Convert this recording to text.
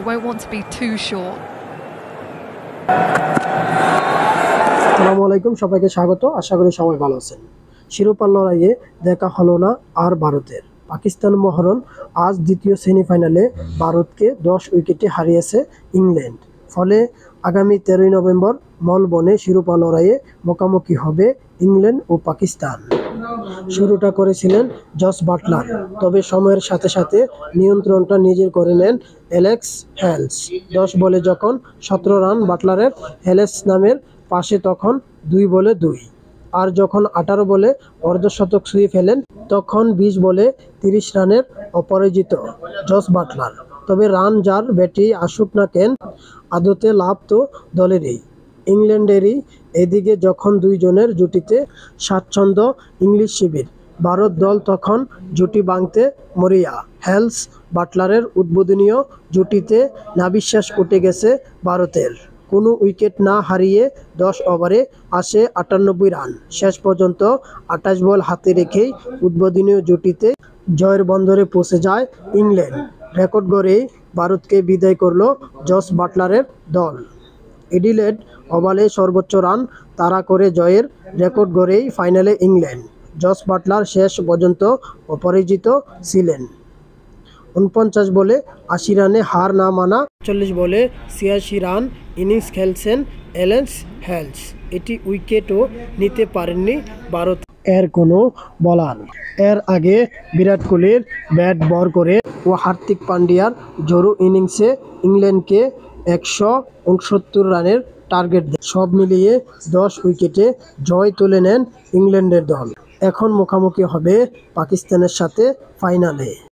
We won't want to be too short. আসসালামু আলাইকুম, সবাইকে স্বাগত। আশা করি সবাই ভালো আছেন। শিরোপার লড়াইয়ে দেখা হলো না আর ভারতের। পাকিস্তান মহরণ আজ দ্বিতীয় সেমিফাইনালে ভারতকে 10 উইকেটে হারিয়েছে ইংল্যান্ড। ফলে আগামী 13 নভেম্বর মেলবোর্নে শিরোপা লড়াইয়ে মুখোমুখি হবে ইংল্যান্ড ও পাকিস্তান। শুরুটা করেছিলেন জস বাটলার, তবে সময়ের সাথে সাথে নিয়ন্ত্রণটা নিজের করে নেন অ্যালেক্স হেলস। 10 বলে যখন 17 রান বাটলারের, হেলস নামের পাশে তখন 2 বলে 2। আর যখন 18 বলে অর্ধশতক ছুঁয়ে ফেলেন, তখন 20 বলে 30 রানের অপরাজিত জস বাটলার। তবে রান যার ব্যাটেই আসুক না কেন, আদতে লাভ তো দলেরই, ইংল্যান্ডেরই। এদিকে যখন দুইজনের জুটিতে স্বাচ্ছন্দ্য ইংলিশ শিবির, ভারত দল তখন জুটি ভাঙতে মরিয়া। হেলস বাটলারের উদ্বোধনীয় জুটিতে নাভিশ্বাস উঠে গেছে ভারতের। কোনো উইকেট না হারিয়ে 10 ওভারে আসে 98 রান। শেষ পর্যন্ত 28 বল হাতে রেখেই উদ্বোধনীয় জুটিতে জয়ের বন্দরে পৌঁছে যায় ইংল্যান্ড। রেকর্ড গড়েই ভারতকে বিদায় করল জস বাটলারের দল। এডিলেড ওভালে সর্বোচ্চ রান তাড়া করে জয়ের রেকর্ড গড়েই ফাইনালে ইংল্যান্ড। জস বাটলার শেষ পর্যন্ত অপরাজিত ছিলেন। 49 বলে 80 রানে হার না মানা 40 বলে 86 রান ইনিংস খেলছেন অ্যালেক্স হেলস। এটি উইকেটও নিতে পারেননি ভারত এর কোনো বোলার। এর আগে বিরাট কোহলির ব্যাট বর করে ও হার্দিক পান্ডিয়ার জোরো ইনিংসে ইংল্যান্ডকে 169 রানের টার্গেট দেয়। সব মিলিয়ে 10 উইকেটে জয় তুলে নেন ইংল্যান্ডের দল। এখন মুখোমুখি হবে পাকিস্তানের সাথে ফাইনালে।